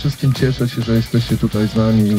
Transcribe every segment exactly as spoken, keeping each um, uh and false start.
wszystkim cieszę się, że jesteście tutaj z nami.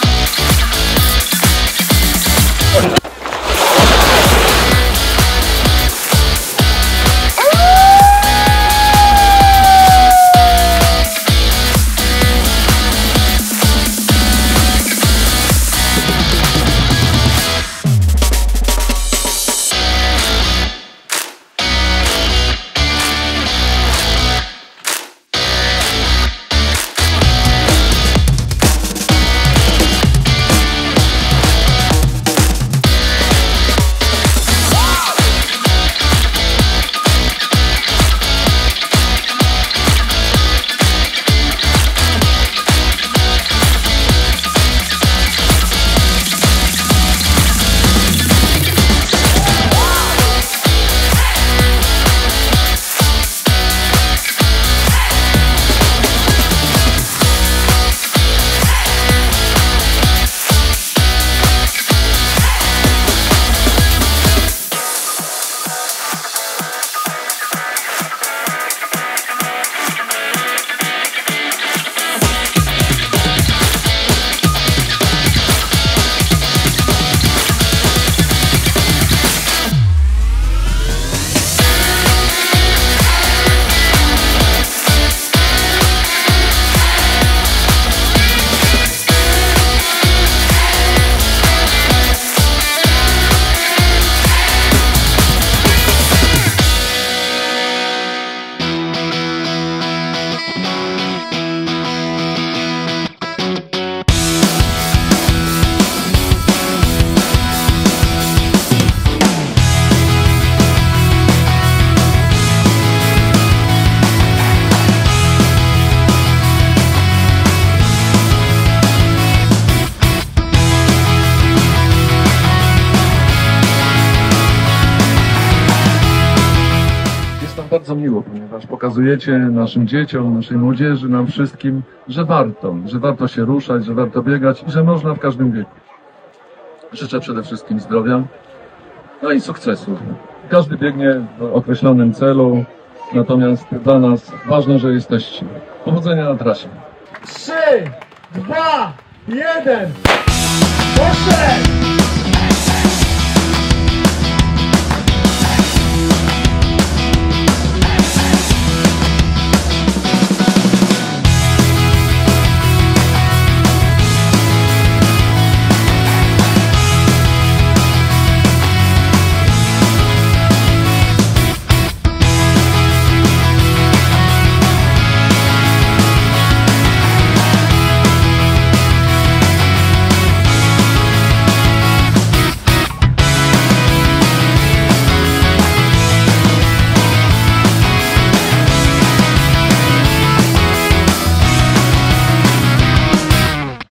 Bardzo miło, ponieważ pokazujecie naszym dzieciom, naszej młodzieży, nam wszystkim, że warto, że warto się ruszać, że warto biegać i że można w każdym wieku. Życzę przede wszystkim zdrowia, no i sukcesu. Każdy biegnie w określonym celu, natomiast dla nas ważne, że jesteście. Powodzenia na trasie. trzy, dwa, jeden, poszedł!